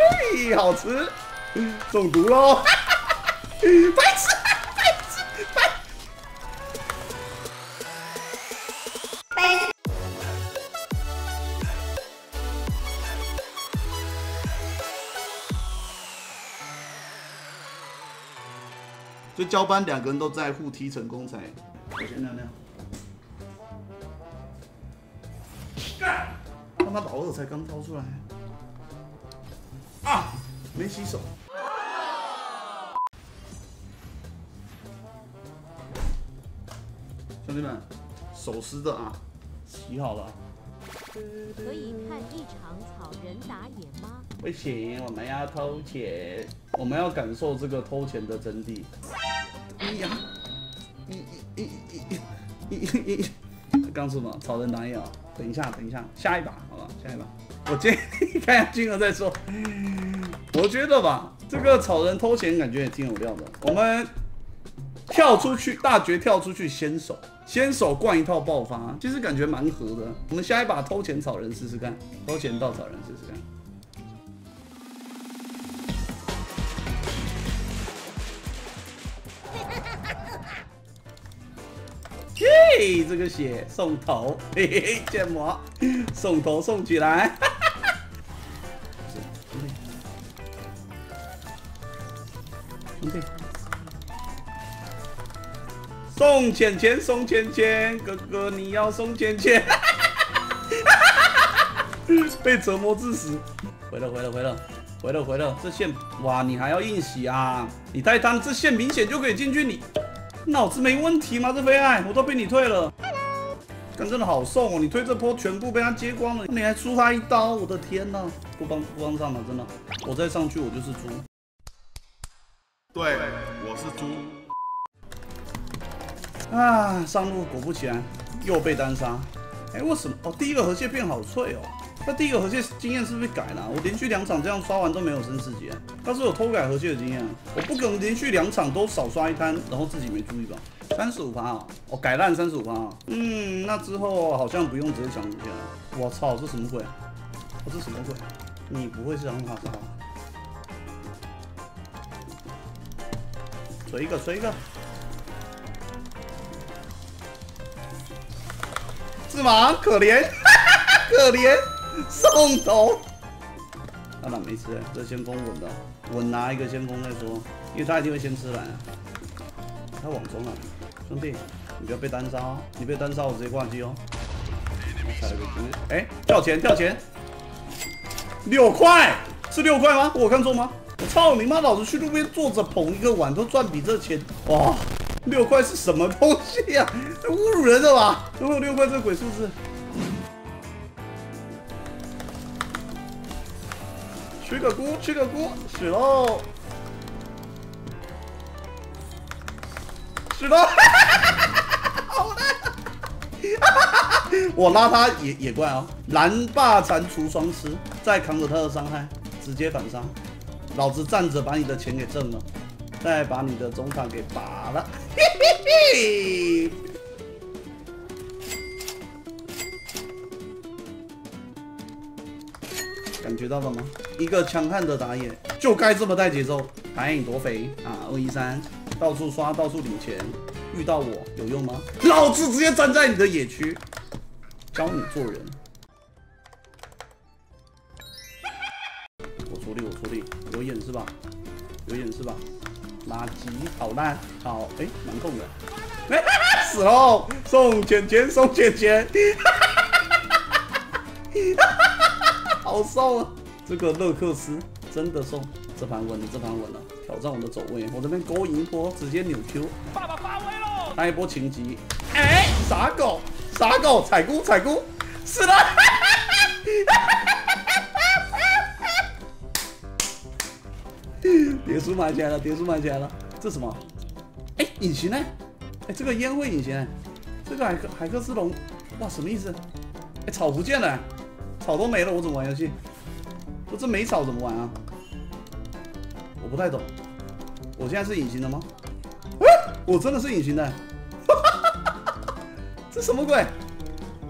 嘿，好吃，中毒喽！白痴，白痴，白。就交班2个人都在互踢成功才。我先尿尿。干！他妈老二才刚掏出来。啊！没洗手。兄弟们，手湿的啊，洗好了。 可以看一场草人打野吗？ 不行，我们要偷钱，我们要感受这个偷钱的真谛。呀，刚说什么？草人打野啊？等一下，下一把，好吧，下一把。我建议看下金额再说。我觉得吧，这个草人偷钱感觉也挺有料的。我们跳出去，大绝跳出去，先手灌一套爆发，其实感觉蛮合的。我们下一把偷钱草人试试看，偷钱稻草人试试看。嘿，这个血送头，嘿嘿，建模送头送起来。兄弟。送钱钱，送钱钱，哥哥你要送钱钱，被折磨致死。回了，这线哇，你还要硬洗啊？你太贪，这线明显就可以进去，你脑子没问题吗？这菲艾我都被你退了，但真的好送哦！你推这波全部被他接光了，你还出他一刀，我的天哪！不帮上了，真的，我再上去我就是猪。对，我是猪。啊，上路果不其然又被单杀。哎，为什么？哦，第一个河蟹变好脆哦。那第一个河蟹经验是不是改了？我连续2场这样刷完都没有升4级，要是有偷改河蟹的经验，我不可能连续2场都少刷一摊，然后自己没注意吧？35%啊，哦，改烂35%啊。那之后好像不用直接抢5线了。我操，这什么鬼？哦，这什么鬼？你不会是让他杀吧？锤一个。是吗？可怜，可怜，送头。当然没吃，这先锋稳的，稳拿一个先锋再说，因为他一定会先吃蓝。他往中了，兄弟，你不要被单杀哦，你被单杀我直接挂机哦。踩了个猪，哎，跳钱，6块，是6块吗？我有看错吗？我操你妈！老子去路边坐着捧一个碗都赚比这钱，哇！6块是什么东西呀、啊？侮辱人的吧？怎么有6块这个鬼数字？取个菇，取喽！好烂！我拉他也怪哦，蓝霸蟾蜍双吃，再扛着他的伤害，直接反杀。老子站着把你的钱给挣了。再把你的中塔给拔了，嘿嘿嘿！感觉到了吗？一个强悍的打野就该这么带节奏，打野多肥啊！213，到处刷，到处领钱，遇到我有用吗？老子直接站在你的野区，教你做人。我出力，有眼是吧？垃圾，好烂，好，哎，蛮痛的，死喽！送钱，好送啊！这个勒克斯真的送，这盘稳了，挑战我的走位，我这边勾引一波，直接扭 Q， 爸爸发威喽！来一波情急，哎，傻狗，踩菇，死了！蝶叔买起来了，这什么？哎，隐形呢？哎，这个烟会隐形哎，这个海克斯龙，哇，什么意思？哎，草不见了，草都没了，我怎么玩游戏？我这没草怎么玩啊？我不太懂。我现在是隐形的吗？我真的是隐形的，这什么鬼？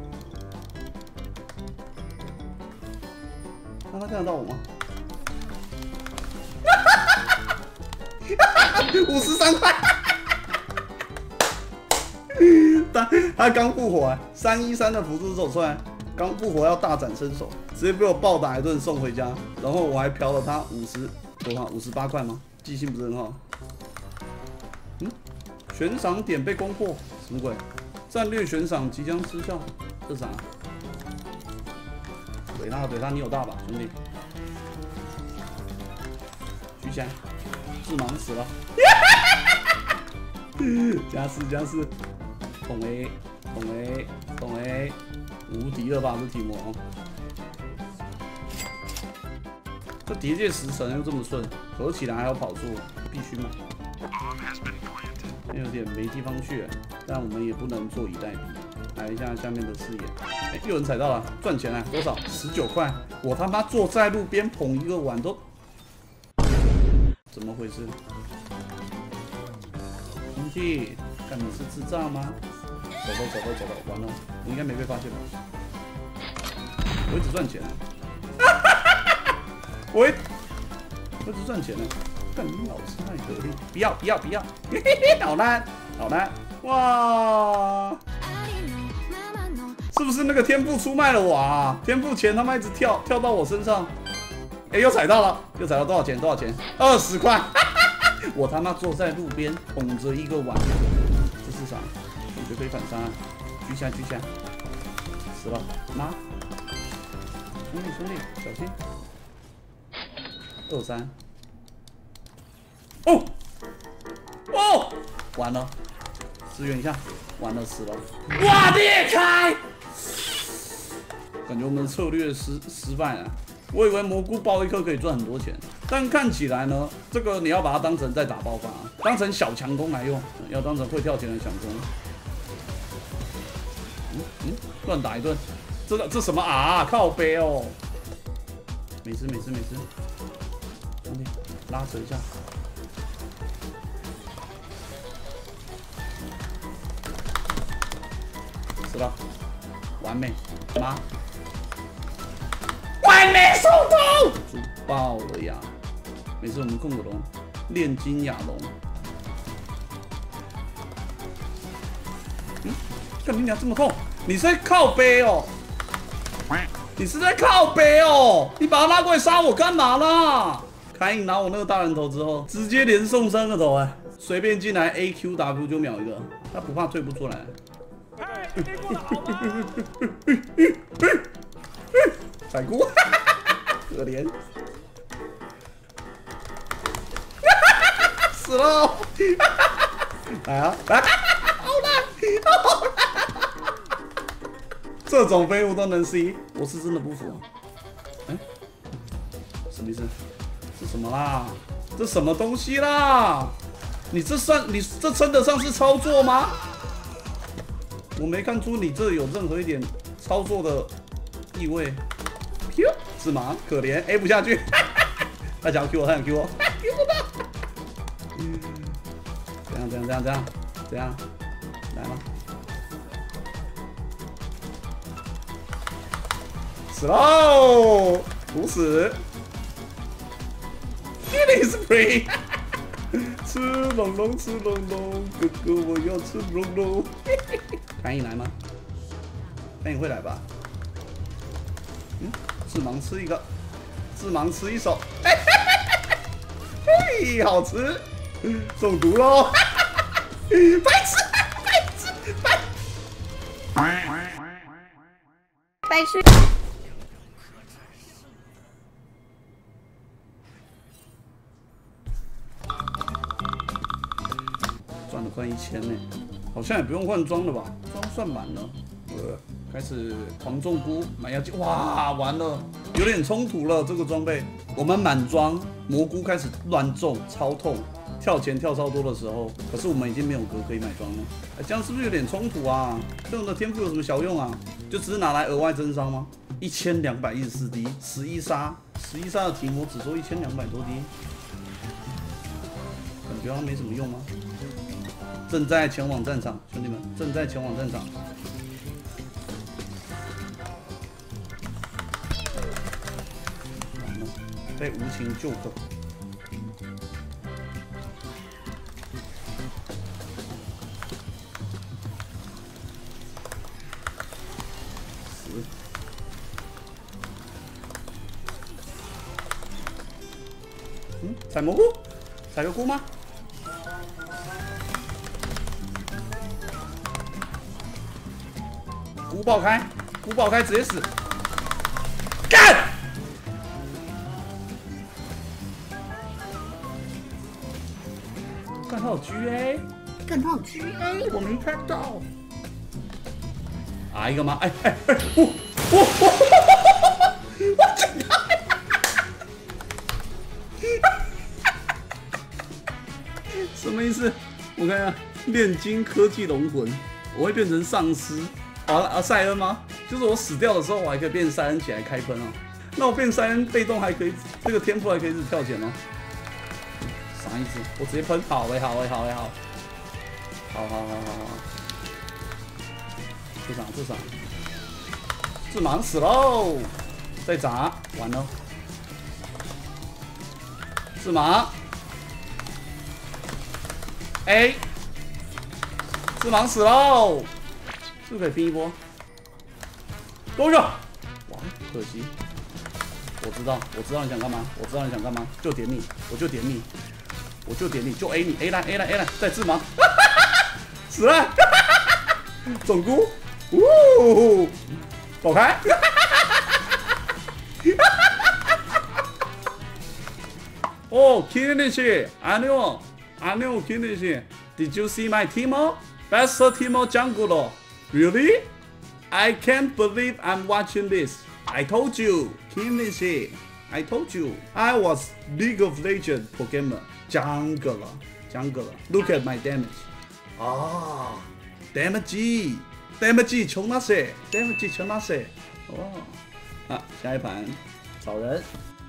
让他看得到我吗？ 53块。他刚复活，313的辅助走出来，刚复活要大展身手，直接被我暴打一顿送回家，然后我还嫖了他58块吗？记性不是很好。悬赏点被攻破，什么鬼？战略悬赏即将失效，这啥？怼他，你有大吧，兄弟？举起来，致盲死了。加四，捅 A， 无敌了吧？这提摩，这结界10层又这么顺，合起来还有跑速，必须买。有点没地方去，但我们也不能坐以待毙。来一下下面的视野，又有人踩到了，赚钱了，多少？19块！我他妈坐在路边捧一个碗都，怎么回事？兄弟，看你是智障吗？走了，完了，我应该没被发现吧？我一直赚钱啊！我一直赚钱呢。干你老师太得力！不要！嘿嘿嘿，好烂！哇！是不是那个天赋出卖了我啊？天赋钱他妈一直跳到我身上，又踩到了，多少钱？20块！我他妈坐在路边捧着一个碗，这是啥？我觉得可以反杀，举起来！死了，拿！兄弟，小心！23。哦，完了，支援一下，完了死了，哇裂开！感觉我们的策略失败了。我以为蘑菇爆一颗可以赚很多钱，但看起来呢，这个你要把它当成在打爆发，当成小强攻来用，要当成会跳钱的强攻。乱打一顿，这什么啊？靠背哦，没事，兄弟，拉扯一下。死了，完美，妈，完美收头，煮爆了呀！没事，我们控个龙，炼金亚龙。干你娘这么痛！你是在靠背哦？你把他拉过来杀我干嘛啦？凯隐拿我那个大人头之后，直接连送3个头随便进来 AQW 就秒一个，他不怕退不出来。反攻，可怜，死了！来啊！好烂！这种废物都能 C， 我是真的不服。什么意思？这什么啦？这什么东西啦？你这称得上是操作吗？我没看出你这有任何一点操作的意味。是吗？可怜 A 不下去，他想 Q 我，他想 Q 我，Q 不到。怎样？来吗？死喽！毒死 ！Killing spree！ 吃龙龙，哥哥我要吃龙龙。看你来吗？看你会来吧？致盲吃一个，致盲吃一手，嘿，好吃，中毒喽！白痴！赚了快1000呢，好像也不用换装了吧？装算满了。开始狂中菇买药剂，哇，完了，有点冲突了。这个装备我们满装，蘑菇开始乱中，超痛，跳钱跳超多的时候，可是我们已经没有格可以买装了。这样是不是有点冲突啊？这种的天赋有什么小用啊？就只是拿来额外增伤吗？1214滴，11杀的提摩只收1200多滴，感觉好像没什么用吗？正在前往战场，兄弟们，正在前往战场。被无情救走。 嗯，采蘑菇，采个菇吗？菇爆开，菇爆开，直接死！干！干他有 GA， 干他有 GA， 我没看到。啊，一个吗？哎，我这什么意思？我看一下，炼金科技龙魂，我会变成丧尸。塞恩吗？就是我死掉的时候，我还可以变塞恩起来开喷哦。那我变塞恩被动还可以，这个天赋还可以一直跳起来吗？啥意思？我直接喷，好。这场，这马上死喽！再砸，完了。是盲 ，A， 是盲死喽！是不是可以拼一波？多一个！哇，可惜。我知道你想干嘛，就点你，我就点你，就 A 你 ，A 来，再自盲，死了，总菇，爆开，哦 ，finish， I know finish。Did you see my Teemo? Best Teemo jungle. Really? I can't believe I'm watching this. I told you, finish it. I told you, I was League of Legends Pokemon jungler. Look at my damage. Ah, damage 穷那些。哦，啊，下一盘草人。